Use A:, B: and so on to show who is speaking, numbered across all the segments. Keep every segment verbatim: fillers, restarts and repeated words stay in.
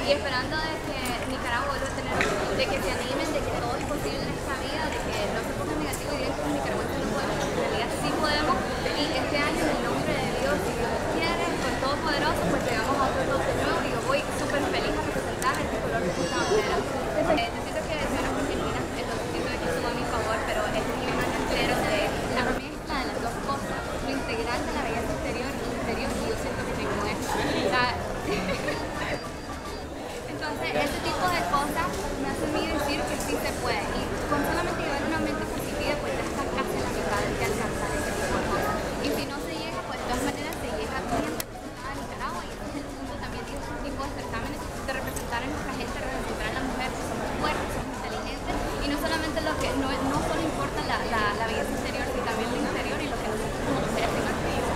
A: y esperando de que Nicaragua vuelva a tener, de que se animen, de que todo es posible en esta vida, de que no se pongan negativos y digan que los nicaragüenses no podemos, porque en realidad sí podemos, y este año en el nombre de Dios, si Dios quiere, con Todopoderoso, pues llegamos a otro top de nuevo y yo voy súper feliz a representar este color de esta bandera. Entonces, eh, necesito que sean las Filipinas, entonces siento que estuvo a mi favor, pero este clima casero de la mezcla de las dos cosas, lo integral de la belleza exterior y interior, y yo siento que tengo esta. La, Entonces, este tipo de cosas me hacen a mí decir que sí se puede. Y con solamente llevar una mente positiva, pues ya está casi a la mitad de que alcanzar ese tipo de cosas. Y si no se llega, pues de todas maneras se llega bien representada a Nicaragua. Y este es el punto también de este tipo de certámenes, de representar a nuestra gente, representar a la mujer, que somos fuertes, somos inteligentes. Y no solamente lo que, no, no solo importa la, la, la belleza exterior, sino también lo interior y lo que nosotros como mujeres tenemos que ir.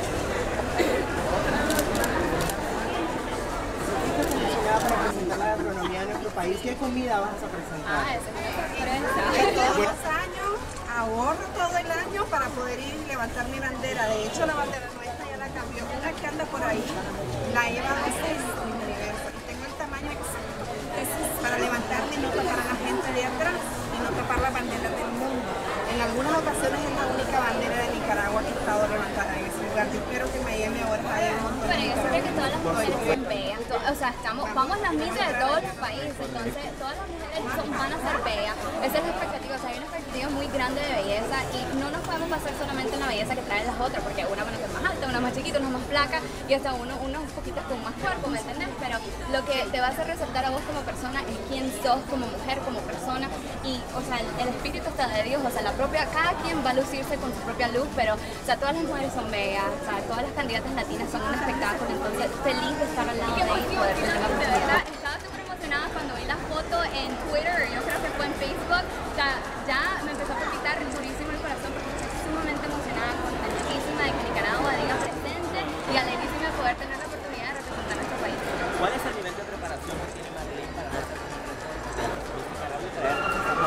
B: Para presentar la gastronomía de nuestro país, ¿qué comida vas a presentar?
A: Ah, esa es una sorpresa.
C: Todos los años ahorro todo el año para poder ir y levantar mi bandera. De hecho, la bandera nuestra ya la cambió. Una que anda por ahí, la he llevado a seis mi universo. Y tengo el tamaño exacto. Eso es para levantarme y no tapar a la gente de atrás y no tapar la bandera del mundo. En algunas ocasiones es la única bandera de Nicaragua que ha estado levantada en ese lugar. Yo espero que Miami ahora haya un montón de
A: Pero yo creo que todas las mujeres son bellas, o sea, estamos, vamos a las misas de todos los países, entonces todas las mujeres son, van a ser bellas, esa es la expectativa, o sea, hay una expectativa muy grande de belleza y no nos podemos basar solamente en la belleza que traen las otras, porque una van a ser más alta, una más chiquita, una más flaca y hasta uno, uno un poquito con más cuerpo, ¿me entiendes? Pero lo que te va a hacer resaltar a vos como persona es quién sos como mujer, como persona y, o sea, el, el espíritu está de Dios, o sea, la propia, cada quien va a lucirse con su propia luz, pero, o sea, todas las mujeres son bellas, o sea, todas las candidatas latinas son un espectáculo, entonces feliz de estar al lado de ellos y poder tener la oportunidad. Estaba súper emocionada cuando vi la foto en Twitter, yo creo que fue en Facebook, o sea, ya me empezó a palpitar durísimo el corazón porque estoy sumamente emocionada, contentísima de que Nicaragua diga presente y alegrísima de poder tener la oportunidad de representar a nuestro país.
D: ¿Cuál es el nivel de preparación que tiene Madrid para la Nicaragua y traer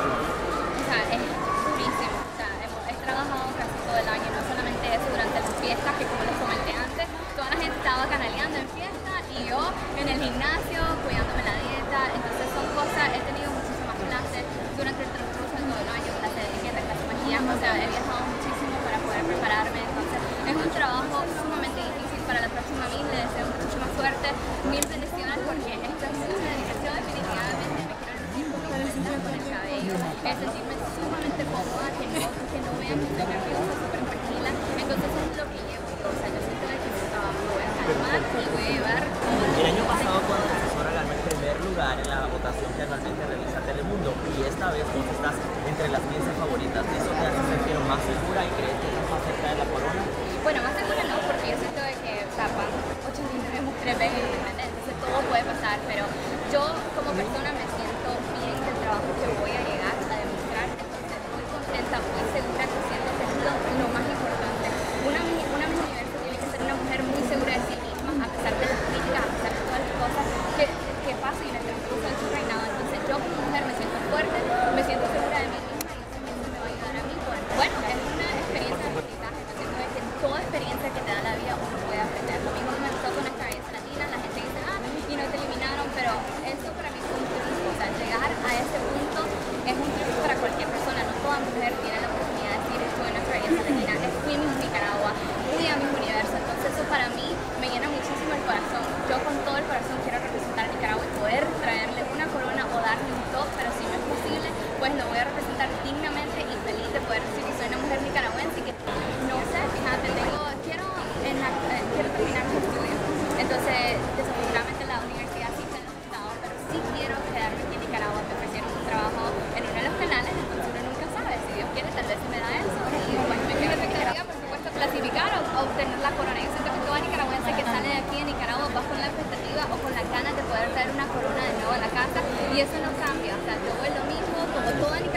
A: O sea, es durísimo, o sea, hemos, he trabajado casi todo el año, no solamente eso, durante las fiestas, que como les comenté antes, toda la gente estaba canaleando en fiesta y yo en el gimnasio, cuidándome la dieta, entonces son cosas, he tenido muchísimas clases durante el transcurso de todo el año, clases de etiqueta, clases de maquillaje, o sea, he viajado muchísimo para poder prepararme, entonces es un trabajo sumamente difícil. Para la próxima mil le deseo muchísima suerte, mil bendiciones porque esto es mucha dedicación, definitivamente me quiero lucir con mi cuenta, con el cabello, es sentirme sumamente cómoda, que no, que no vean que estoy nerviosa, súper tranquila, entonces es lo que llevo yo, o sea, yo siento que uh, me voy a calmar y voy a llevar todo.
D: El año pasado tu antecesora ganó el primer lugar en la votación que anualmente realiza Telemundo y esta vez vos estás entre las quince favoritas. ¿Eso te hace sentir más segura y crees que estás más cerca de la corona?
A: Bueno, más segura no, porque yo siento de que tapan ochenta y nueve mujeres ven independentes, entonces todo puede pasar, pero yo como persona me siento bien del trabajo que voy a llegar a demostrar, entonces muy contenta, muy segura, que siento que es lo, lo más importante. Una, una Miss Universo tiene que ser una mujer muy segura de sí misma, a pesar de las críticas, a pesar de todas las cosas que, que pasan en el transcurso de su reinado, entonces yo como mujer me siento fuerte, me siento segura de mí misma y eso siempre me va a ayudar a mí, porque, bueno, es una experiencia de aprendizaje, yo siento que toda experiencia que te da la vida uno puede aprender. Lo mismo que me pasó con nuestra belleza latina, la gente dice, ah, y no te eliminaron, pero eso para mí fue un triunfo, o sea, llegar a ese punto es un triunfo para cualquier persona, no toda mujer tiene la oportunidad de decir esto de nuestra belleza latina, es fui Miss Nicaragua, fui a Miss Universo, entonces eso para mí me llena muchísimo el corazón, yo con todo el corazón quiero representar a Nicaragua y poder traerle una corona o darle un top, pero si no es posible, pues lo voy a representar dignamente y feliz de poder decir que soy una mujer nicaragüense y que no sé, fíjate, tengo, quiero, en la, eh, quiero terminar mi estudio, entonces desafortunadamente la universidad sí se ha necesitado, pero sí quiero quedarme aquí en Nicaragua, me ofrecieron un trabajo en uno de los canales, entonces uno nunca sabe, si Dios quiere tal vez me da eso, y pues me quiero expectativa, por supuesto, clasificar o, o obtener la corona. Yo siento que toda nicaragüense que sale de aquí en Nicaragua va con la expectativa o con las ganas de poder traer una corona de nuevo a la casa, y eso no cambia, o sea, yo voy lo mismo como toda nicaragüense